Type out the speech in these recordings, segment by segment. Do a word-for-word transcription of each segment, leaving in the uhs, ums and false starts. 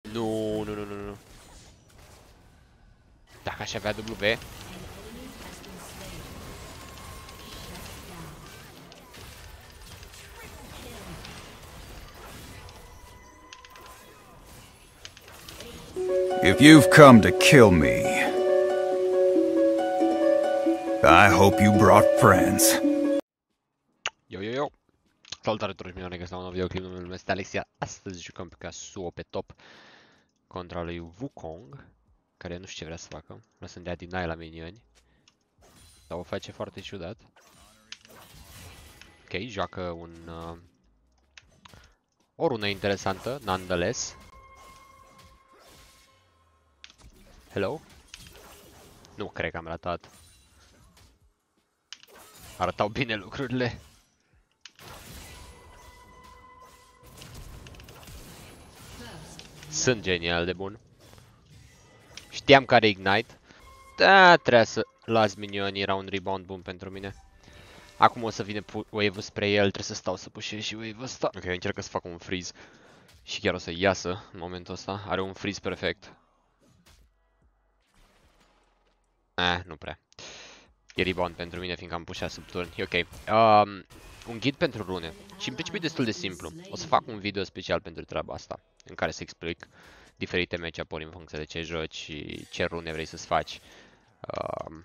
Nu, nu, nu, nu, nu. Dacă aș avea W. If you've come to kill me, I hope you brought friends. Yo, yo, yo. Salutare tuturor, mi-am regăsit la un nou videoclip, numele meu este Alexia. Astăzi jucăm pe Yasuo pe top contra lui Wukong, care nu știu ce vrea să facă. Vrea să-mi dea deny la minioni, dar o face foarte ciudat. Ok, joacă un... Uh, o rună interesantă, nonetheless. Hello? Nu cred că am ratat. Arătau bine lucrurile. Sunt genial de bun. Știam care Ignite. Da, trebuia să las minionii, era un rebound bun pentru mine. Acum o să vină wave-ul spre el, trebuie să stau să pușez și wave-ul ăsta. Ok, încercă să fac un freeze. Și chiar o să iasă în momentul ăsta. Are un freeze perfect. Eh, nu prea. E rebound pentru mine, fiindcă am pușat sub turn. E ok. Um, un ghid pentru rune. Și în principiu e destul de simplu. O să fac un video special pentru treaba asta, în care să explic diferite match-up-uri în funcție de ce joci și ce rune vrei să-ți faci. Um,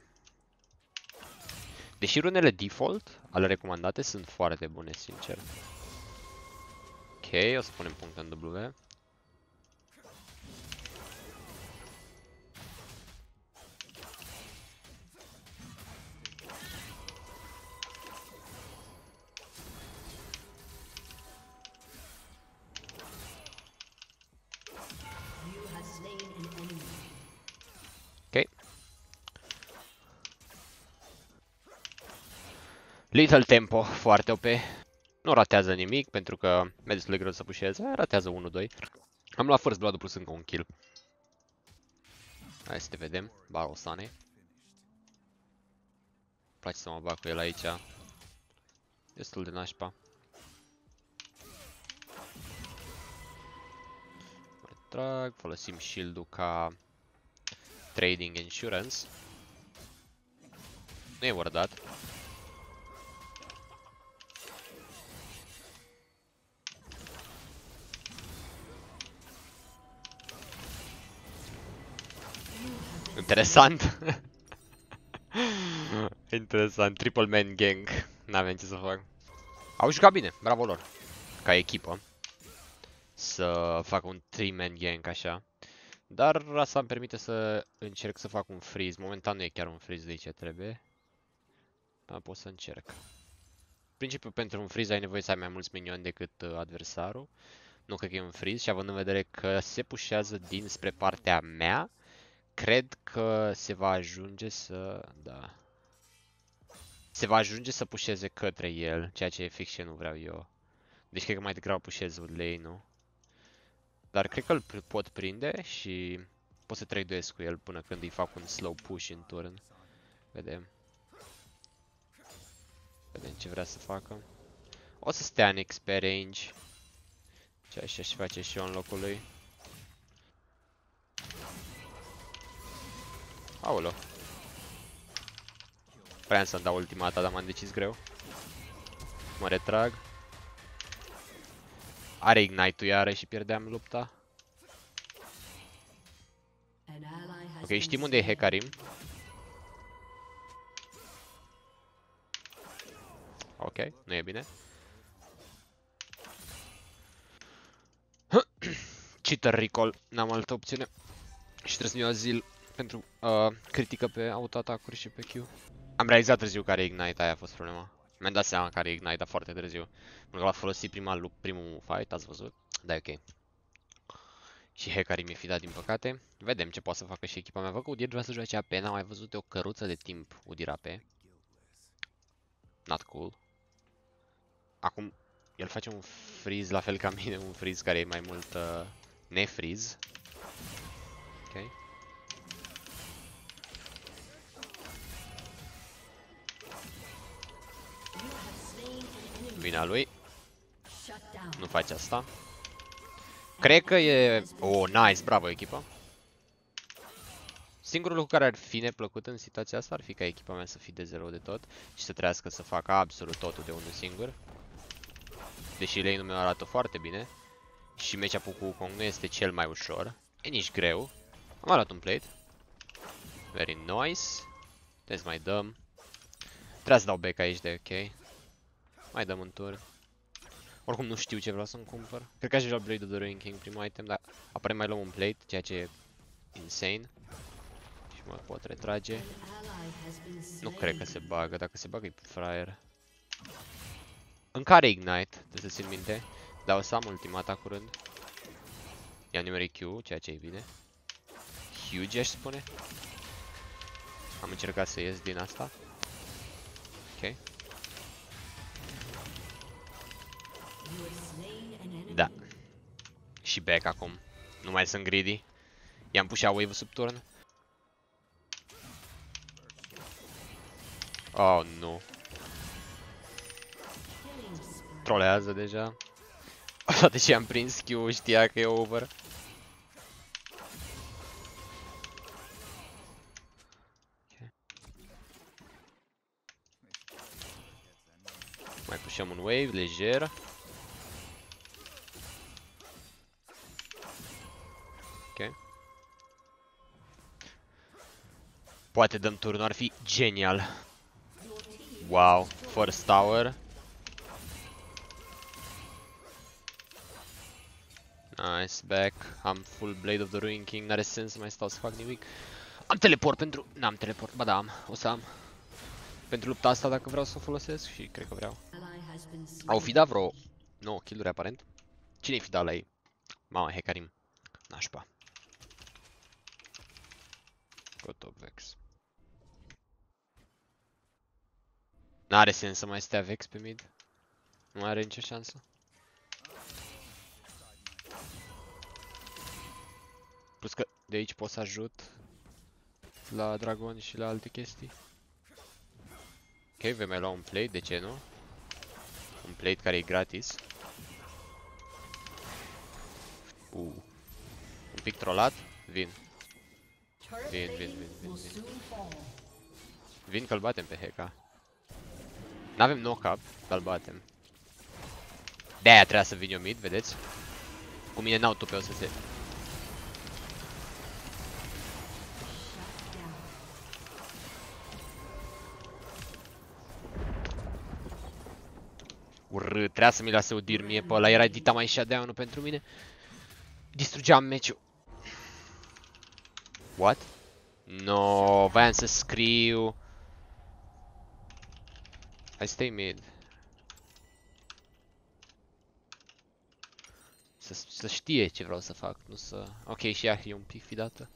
deși runele default, ale recomandate, sunt foarte bune, sincer. Ok, o să punem punct în W. Ok. Little tempo, foarte O P. Nu ratează nimic, pentru că mi-e destul de greu să pușeze. Ratează unu doi. Am luat first blood plus încă un kill. Hai să te vedem. Barosane. Place să mă bag cu el aici. Destul de nașpa. Mă trag, folosim shield-ul ca trading insurance. Nu e wardat. Interesant. Interesant. Triple man gang. N-avem ce să fac. Au jucat bine. Bravo lor. Ca echipă. Să fac un three man gang așa. Dar asta îmi permite să încerc să fac un freeze. Momentan nu e chiar un freeze de ce trebuie. Dar pot să încerc. În principiu, pentru un freeze ai nevoie să ai mai mulți minioni decât uh, adversarul. Nu cred că e un freeze și având în vedere că se pușează dinspre partea mea, cred că se va ajunge să... da. Se va ajunge să pușeze către el, ceea ce e fix ce nu vreau eu. Deci cred că mai degrabă pușez lane-ul. Dar cred că îl pot prinde și pot să trade-uiesc cu el până când îi fac un slow push în turn. Vedem. Vedem ce vrea să facă. O să stea în X P range. Ce așa și face și eu în locul lui. Aolo. Vreau să-mi dau ultimata, dar m-am decis greu. Mă retrag. Are Ignite-ul iară și pierdeam lupta. Ok, știm unde e Hecarim. Ok, nu e bine. Cheater recall, n-am altă opțiune. Și trebuie să-mi iau azil pentru uh, critică pe auto-atacuri și pe Q. Am realizat târziu care e Ignite, aia a fost problema. Mi-am dat seama care e Ignite, dar foarte târziu. Pentru că l-a folosit prima, primul fight, ați văzut? Da, e ok. Și Hecarim mi-e fi dat din păcate. Vedem ce poate să facă și echipa mea. Văd că Udyr vrea să joace A P, n-am mai văzut de o căruță de timp Udyr A P. Not cool. Acum, el face un freeze la fel ca mine, un freeze care e mai mult uh, ne-freeze. Ok. Vina lui. Nu face asta. Cred că e... Oh, nice, bravo echipă. Singurul lucru care ar fi neplăcut în situația asta ar fi ca echipa mea să fie de zero de tot și să trească să facă absolut totul de unul singur. Deși lane-ul meu arată foarte bine și match-up-ul cu Wukong nu este cel mai ușor, e nici greu. Am arătat un plate. Very nice. Trebuie să mai dăm. Trebuie să dau back aici de ok. Mai dăm un tur. Oricum nu știu ce vreau să-mi cumpăr. Cred că aș lua Blade of the Ruined King primul item, dar apare mai luăm un plate, ceea ce e insane. Și mă pot retrage. Nu cred că se bagă, dacă se bagă e fraier. Încă are Ignite, trebuie să țin minte. Dar o să am ultimata curând. I-am nimerit Q, ceea ce e bine. Huge, aș spune. Am încercat să ies din asta. Ok. Da. Și back acum. Nu mai sunt greedy. I-am pushat wave-ul sub turn. Oh, nu. Trolează deja. Toate ce am prins Q știa că e over. Okay. Mai pușăm un wave lejer. Ok. Poate dăm turnul, ar fi genial. Wow, first tower. Nice, back. Am full Blade of the Ruined King, n-are sens să mai stau să fac nimic. Am teleport pentru... N-am teleport, ba da am, o să am. Pentru lupta asta dacă vreau să o folosesc și cred că vreau. Au fi dat vreo nouă kill-uri aparent. Cine-i fi dat la ei? Mama, Hecarim. Nașpa. Go top Vex. N-are sens să mai stea Vex pe mid. Nu mai are nicio șansă. Plus că de aici pot să ajut la dragon și la alte chestii. Ok, vei mai lua un plate, de ce nu? Un plate care e gratis. Uh. Un pic trollat? Vin. Vin, vin, vin, vin, vin. Vin că-l batem pe Heka. N-avem knock-up, dar-l batem. De-aia trebuia să vin eu mid, vedeți? Cu mine n-au tupe, o să se... Urât, trebuia să mi lase Udyr mie pe ăla, era dita mai shutdown-ul pentru mine. Distrugeam meciul. What? No, voiam să scriu. I stay mid. Să, să știe ce vreau să fac, nu să... Ok, și ea e un pic fidată.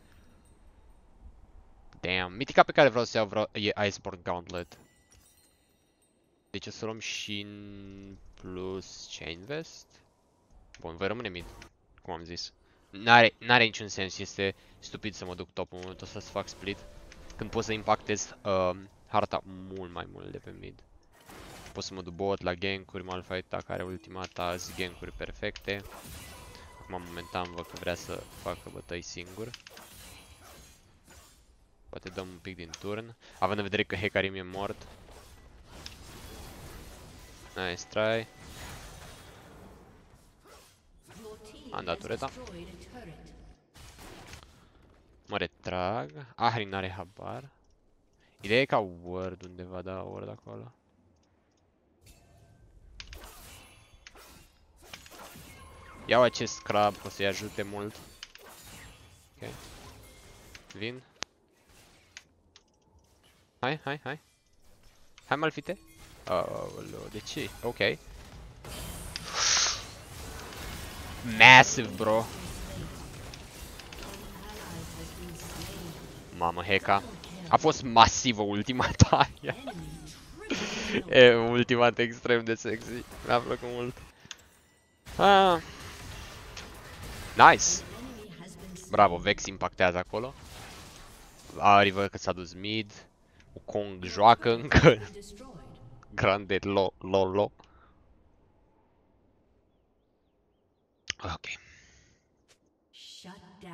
Damn, mitica pe care vreau să iau vreau... e Iceborne Gauntlet. Deci o să luăm și în plus Chain Vest. Bun, voi rămâne mid, cum am zis. N-are, n-are niciun sens, este stupid să mă duc top în momentul ăsta să fac split. Când pot să impactez uh, harta mult mai mult de pe mid. Pot să mă duc bot la gank-uri, Malphite care are ultimata, zi gank-uri perfecte. Acum momentan văd că vrea să facă bătăi singur. Poate dăm un pic din turn, având în vedere că Hecarim e mort. Nice try. Am dat tureta. Mă retrag. Ahri n-are habar. Ideea e ca ward undeva, da, ward acolo. Iau acest scrub, o să-i ajute mult. Ok. Vin. Hai, hai, hai. Hai, Malphite. Aoleu, de ce? Ok. Massive, bro. Mamă, Heka. A fost masivă ultimata aia. E ultimata extrem de sexy. Mi-a plăcut mult. Ah. Nice. Bravo, Vex impactează acolo. Ari văd că s-a dus mid. Wukong joacă încă. Grande lo lo lo. Ok.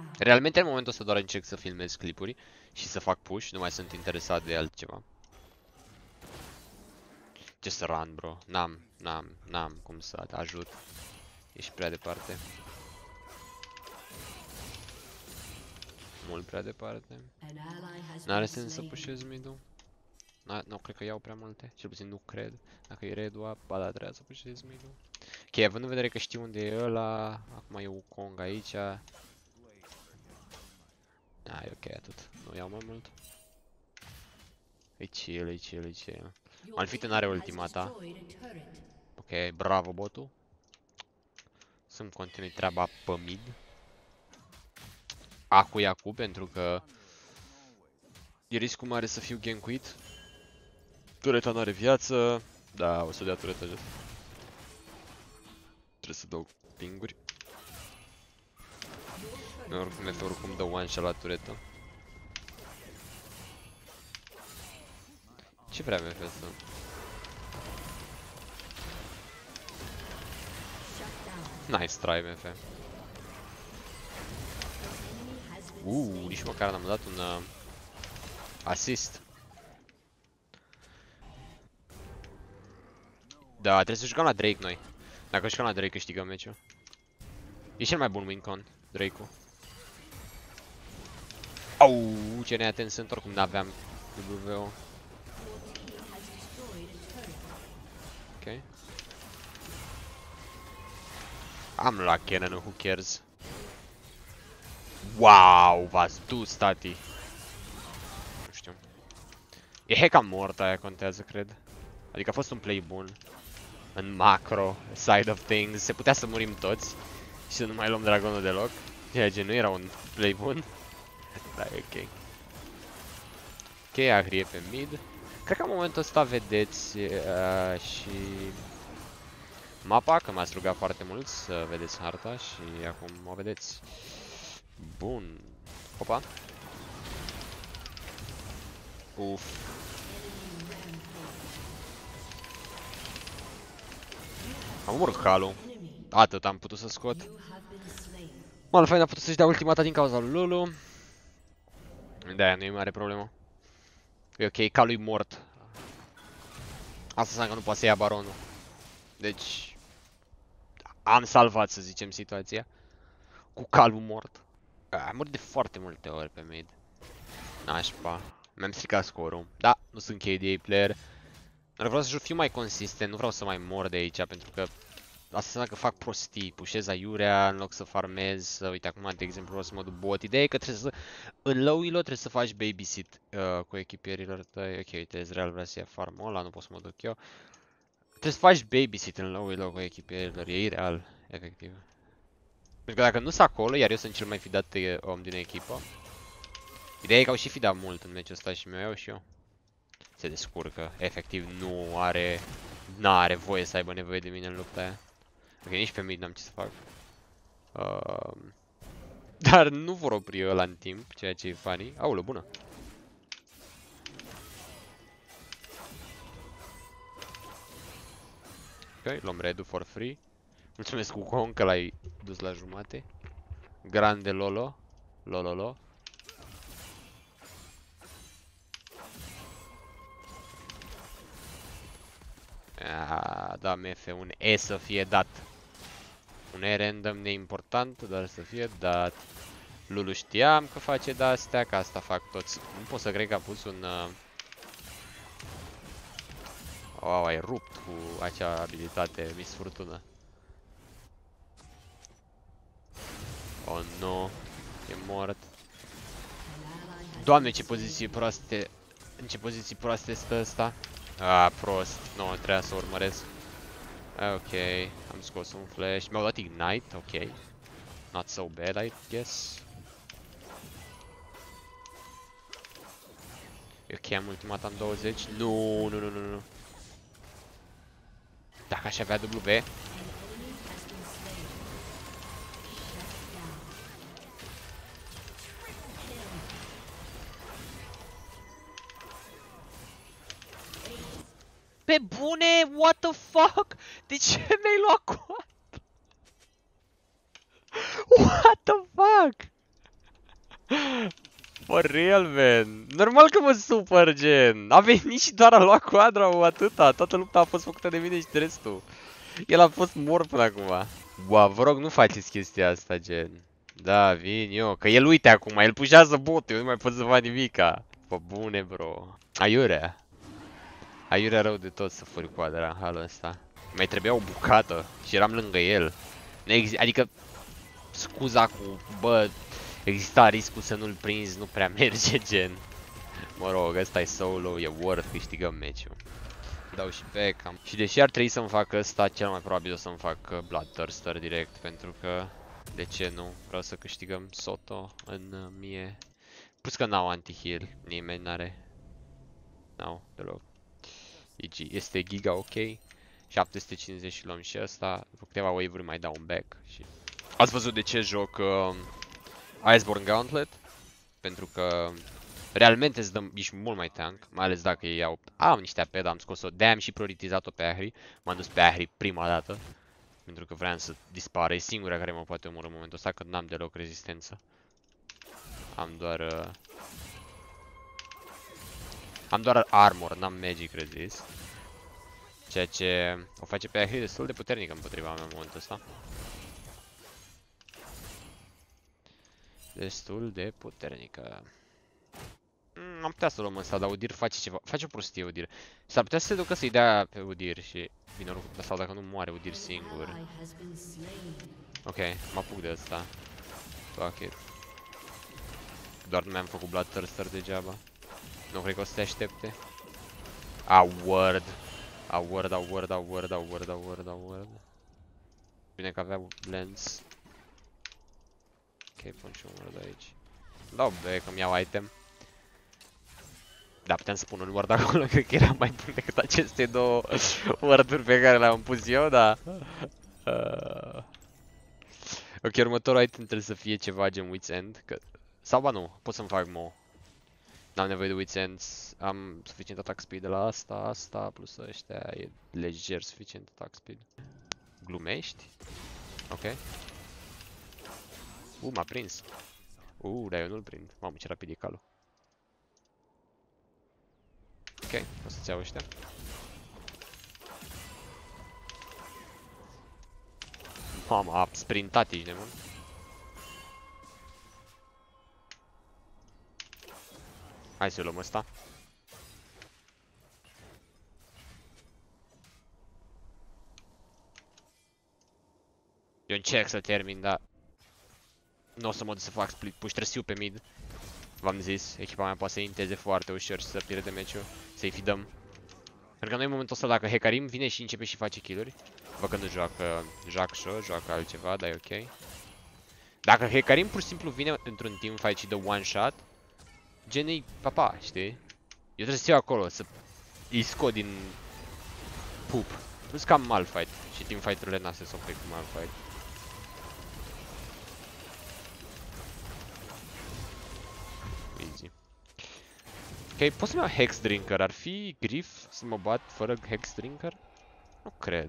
Realmente în momentul ăsta doar încerc să filmez clipuri și să fac push, nu mai sunt interesat de altceva. Just run, bro. N-am, n-am, n-am cum să te ajut. Ești prea departe. Mult prea departe. N-are sens să pushez mid-ul. Nu, cred că iau prea multe. Cel puțin nu cred. Dacă e red-ul, ba da, trebuie să pushez mid-ul. Ok, având în vedere că știu unde e ăla, acum e Wukong aici. Ah, e ok, atât. Nu iau mai mult. E chill, e chill, e chill. Malphite n-are ultimata. Ok, bravo botul. Să-mi continui treaba pe mid. Acu e acu, pentru că e riscul mare să fiu gankuit. Tureta n-are viață. Da, o să dea tureta jos. Trebuie să dau pinguri. Oricum, F oricum dă one shot la turetă. Ce vrea M F ăsta? Nice try, M F. Uuu, nici măcar n-am dat un uh, assist. Da, trebuie să jucăm la Drake noi. Dacă jucăm la Drake câștigăm meciul. E cel mai bun win-con, Drake-ul. Au, ce neatent sunt, oricum n-aveam W O. Ok. Am la cannon, who cares? Wow, v-ați dus, tati. Nu știu. E heca mort, aia contează, cred. Adică a fost un play bun. În macro side of things. Se putea să murim toți și să nu mai luăm dragonul deloc. Ceea ce nu era un play bun. Da, e ok. Ok, Ahri e pe mid. Cred că în momentul ăsta vedeți uh, și mapa, că m-ați rugat foarte mult să vedeți harta și acum o vedeți. Bun. Opa. Uf. Am omorât calul. Atât am putut să scot. Malphite a putut să-și dea ultimata din cauza lui Lulu. De-aia nu e mare problemă. E ok, calul e mort. Asta înseamnă că nu poate să ia baronul. Deci am salvat, să zicem, situația. Cu calul mort. Am murit de foarte multe ori pe mid. Nașpa. Mi-am stricat scorul. Da, nu sunt K D A player. Dar vreau să fiu mai consistent, nu vreau să mai mor de aici, pentru că asta înseamnă că fac prostii, pușez aiurea în loc să farmez. Uite, acum, de exemplu, vreau să mă duc bot. Ideea e că trebuie să, în low-ilo trebuie să faci babysit uh, cu echipierilor tăi. Ok, uite, Ezreal vrea să ia farmul ăla, nu pot să mă duc eu. Trebuie să faci babysit în low-ilo cu echipierilor, e ireal, efectiv. Pentru că dacă nu sunt acolo, iar eu sunt cel mai fidat om din echipă. Ideea e că au și fidat mult în meciul ăsta și mi-o iau și eu. Se descurcă, efectiv nu are, n-are voie să aibă nevoie de mine în lupta aia. Ok, nici pe mid n-am ce să fac. Uh, dar nu vor opri ăla în timp, ceea ce e funny. Aulă, bună! Ok, luăm red-ul for free. Mulțumesc Wukong că l-ai dus la jumate. Grande Lolo. Lololo. Ah, da, M F, un E să fie dat. Un E random neimportant, dar să fie dat. Lulu știam că face de-astea, că asta fac toți. Nu pot să cred că a pus un... Uh... Wow, ai rupt cu acea abilitate, Miss Fortuna. Oh, nu. E mort. Doamne, ce poziții proaste. În ce poziții proaste stă ăsta? Ah, prost. Nu, trebuia să urmăresc. Ok, am scos un flash. Mi-au dat ignite, ok. Not so bad, I guess. E ok, am ultimata în douăzeci. Nu, nu, nu, nu, nu. Dacă aș avea W. Pe bune, what the fuck? De ce mi-ai luat coadă? What the fuck? For real, man. Normal că mă supăr, gen. A venit și doar a luat quadra, o atâta. Toată lupta a fost făcută de mine și de restul. El a fost mort până acum. Wow, vă rog, nu faceți chestia asta, gen. Da, vin eu. Că el uite acum, el pușează botul, eu nu mai pot să fac nimica. Pă bune, bro. Aiurea. Aiurea rău de tot să furi quadra în halul ăsta. Mai trebuia o bucată și eram lângă el. Adică, scuza cu, bă, exista riscul să nu-l prinzi, nu prea merge, gen. Mă rog, ăsta e solo, e worth, câștigăm meciul. Dau și back. Și deși ar trebui să-mi fac ăsta, cel mai probabil o să-mi fac Bloodthirster direct, pentru că, de ce nu? Vreau să câștigăm Soto în uh, mie. Plus că n-au anti-heal, nimeni n-are. N-au, deloc. E G. Este giga ok. șapte sute cincizeci și luăm și ăsta. După câteva wave-uri mai dau un back. Și... Ați văzut de ce joc uh, Iceborne Gauntlet? Pentru că realmente îți dăm, ești mult mai tank, mai ales dacă ei au... Am niște A P, dar am scos-o, de-aia am și prioritizat-o pe Ahri. M-am dus pe Ahri prima dată. Pentru că vreau să dispară, e singura care mă poate omorâ în momentul ăsta, că n-am deloc rezistență. Am doar... Uh... Am doar armor, n-am magic resist. Ceea ce o face pe Ahri destul de puternică împotriva mea în momentul ăsta. Destul de puternică. Mm, am putea să luăm ăsta, dar Udyr face ceva. Face o prostie Udyr. S-ar putea să se ducă să-i dea pe Udyr și... Bine, sau dacă nu moare Udyr singur. Ok, mă apuc de ăsta. Fuck it. Doar nu mi-am făcut Bloodthirster degeaba. Nu cred că o să te aștepte. A word. A word, a word, a word, a word, a word, a word. Bine că avea lens. Ok, pun și un word aici. Dau back, îmi iau item. Da, puteam să pun un word acolo, cred că era mai bun decât aceste două word-uri pe care le-am pus eu, dar... Uh... Ok, următorul item trebuie să fie ceva gen Wit's End, că... Sau ba nu, pot să-mi fac mo. N-am nevoie de Wit's End, am suficient attack speed de la asta, asta, plus ăștia, e lejer suficient attack speed. Glumești? Ok. Uh, m-a prins. Uh, dar eu nu-l prind. Mamă, ce rapid e calul. Ok, o să-ți iau ăștia. Mamă, a sprintat, ești nebun. Hai să luăm ăsta. Eu încerc să termin, dar... Nu o să mă duc să fac split push, trăsiu pe mid. V-am zis, echipa mea poate să inteze foarte ușor și să pierde meciul, să-i fidăm. Pentru că noi în momentul ăsta, dacă Hecarim vine și începe și face kill-uri, văd că nu joacă Jaxo, joacă altceva, dar e ok. Dacă Hecarim pur și simplu vine într-un teamfight și dă one shot, gen e papa, știi? Eu trebuie să iau acolo, să îi scot din pup. Nu-s cam malfight și teamfight-urile n-a se sofre cu malfight. Easy. Ok, pot să-mi iau Hex Drinker. Ar fi grif să mă bat fără Hex Drinker? Nu cred.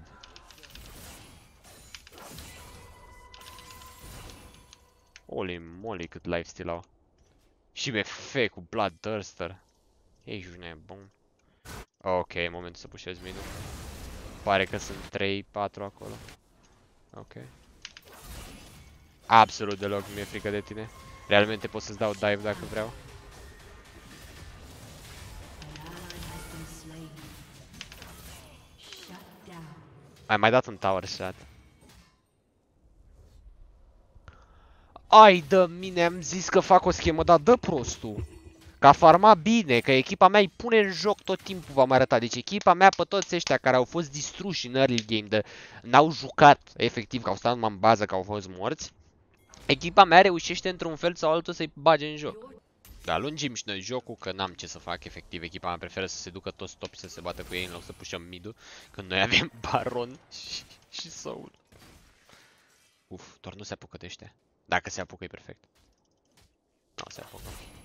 Holy moly, cât lifesteal au. Și B F cu Bloodthirster. Ești nebun. Ok, e momentul să pușez mid-ul. Pare că sunt trei patru acolo. Ok. Absolut deloc nu mi-e frică de tine. Realmente pot să-ți dau dive dacă vreau. Ai mai dat un tower shot. Ai de mine, am zis că fac o schemă, dar dă prostul. Că a farmat bine, că echipa mea îi pune în joc tot timpul, v-am arătat. Deci echipa mea pe toți ăștia care au fost distruși în early game, de n-au jucat efectiv, că au stat numai în bază, că au fost morți. Echipa mea reușește într-un fel sau altul să-i bage în joc. Da, lungim și noi jocul, că n-am ce să fac efectiv. Echipa mea preferă să se ducă toți top și să se bată cu ei în loc să pușăm mid-ul, când noi avem Baron și, și Soul. Uf, doar nu se apucă de ăștia. Dacă se apucă e perfect. Nu se apucă.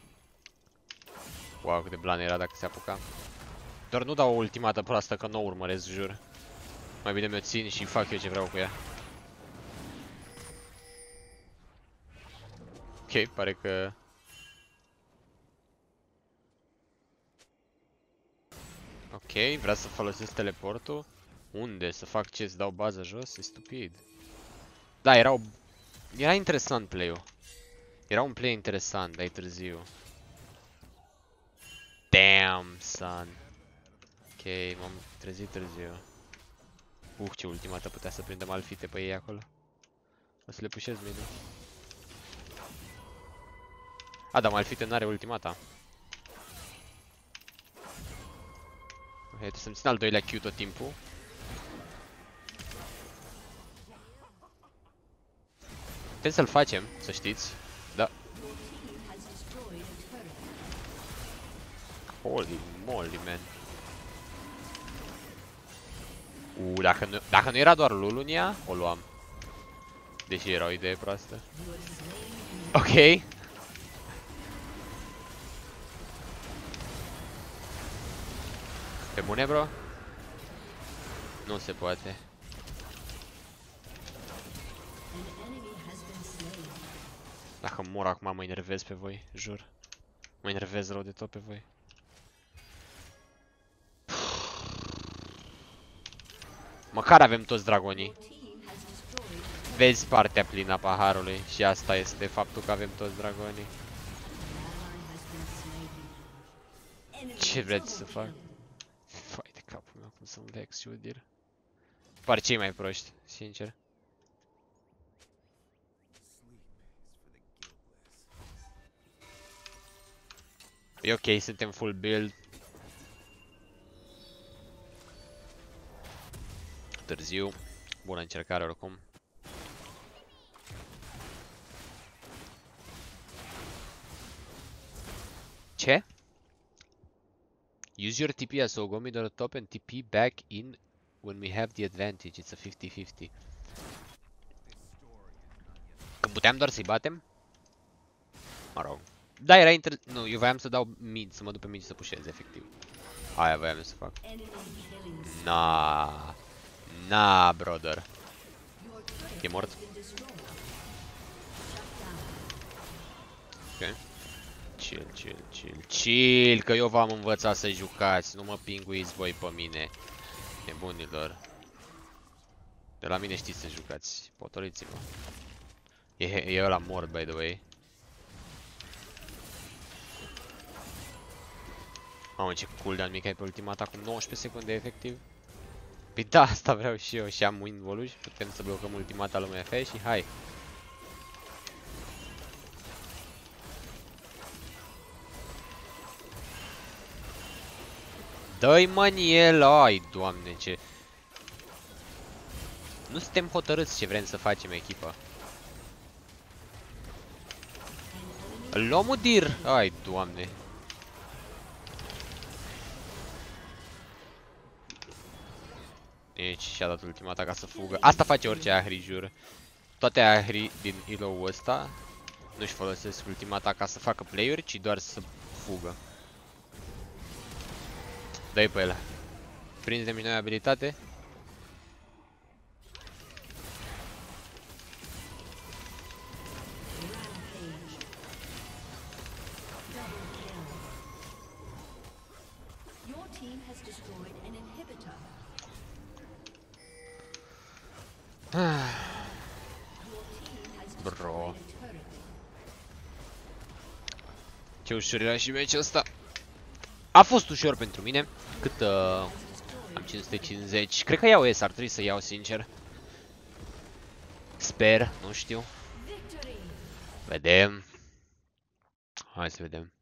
Wow, cât de blan era dacă se apuca. Doar nu dau o ultimată proastă, că nu o urmăresc, jur. Mai bine mi-o țin și fac eu ce vreau cu ea. Ok, pare că Ok, vrea să folosesc teleportul. Unde? Să fac ce? Să dau bază jos? E stupid. Da, era, o... era interesant play-ul. Era un play interesant, dar e târziu. Damn, son. Ok, m-am trezit târziu. Uh, ce ultimată putea să prindem alfite pe ei acolo. O să le pușez mid-ul. A, dar Malphite n-are ultimata. Ok, trebuie să-mi țin al doilea Q tot timpul. Putem să-l facem, să știți. Da. Holy moly, man. Uh, dacă nu, dacă nu era doar Lulunia, o luam. Deși era o idee proastă. Ok. Pe bune, bro? Nu se poate. Dacă mor acum mă enervez pe voi, jur. Mă enervez rău de tot pe voi. Măcar avem toți dragonii. Vezi partea plină a paharului și asta este faptul că avem toți dragonii. Ce vreți să fac? Fai de capul meu, cum să-mi vex și udir. Par cei mai proști, sincer. E ok, suntem full build. Târziu. Bună încercare oricum. Ce? Use your T P as Ogomi on the top and T P back in when we have the advantage. It's a fifty fifty. Când puteam doar să-i batem? Mă rog. Da, era inter... Nu, eu voiam să dau mid, să mă duc pe mid să pușez, efectiv. Aia voiam să fac. Na, na, brother. E mort? Ok. Chill, chill, chill, chill, că eu v-am învățat să jucați, nu mă pinguiți voi pe mine. Nebunilor. De la mine știți să jucați, potoliți-vă. E, e ăla mort, by the way. Mamă, ce cooldown mic ai pe ultimata cu nouăsprezece secunde efectiv. Păi da, asta vreau și eu și am win voluj. Putem să blocăm ultimata lui M F și hai. Dă-i măni el, ai, doamne, ce... Nu suntem hotărâți ce vrem să facem echipa. Îl luăm Udir, ai, doamne. Deci și-a dat ultimata ca să fugă. Asta face orice Ahri, jur. Toate Ahri din elo-ul ăsta nu-și folosesc ultimata ca să facă play-uri, ci doar să fugă. Dă-i pe el. Prindem și noi abilitate. Bro. Ce ușor era și meciul ăsta. A fost ușor pentru mine. Cât uh, am cinci sute cincizeci. Cred că iau S, ar trebui să iau, sincer. Sper, nu știu. Vedem. Hai să vedem.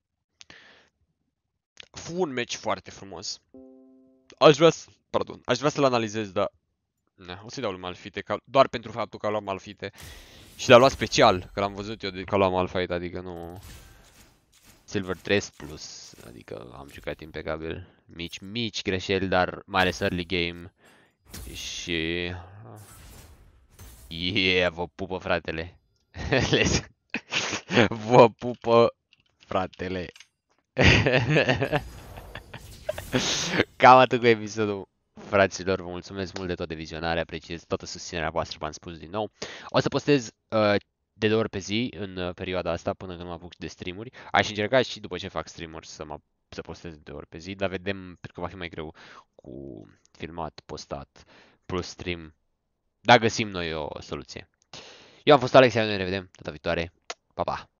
Fu un meci foarte frumos. Aș vrea să, pardon, aș vrea să-l analizez, dar ne, o să-i dau lui Malphite, ca, doar pentru faptul că a luat Malphite. Și l-a luat special, că l-am văzut eu de că a luat Malphite, adică nu... Silver trei plus, adică am jucat impecabil. Mici, mici greșeli, dar mai ales early game. Și... Yeah, vă pupă, fratele. Vă pupă, fratele. Cam atât cu episodul, fraților. Vă mulțumesc mult de toată vizionarea, apreciez toată susținerea voastră, v-am spus din nou. O să postez uh, de două ori pe zi în uh, perioada asta, până când mă apuc de streamuri. Aș încerca și după ce fac streamuri să, mă, să postez de două ori pe zi, dar vedem, pentru că va fi mai greu cu filmat, postat, plus stream, dar găsim noi o soluție. Eu am fost Alex, iar noi ne revedem data viitoare. Pa, pa!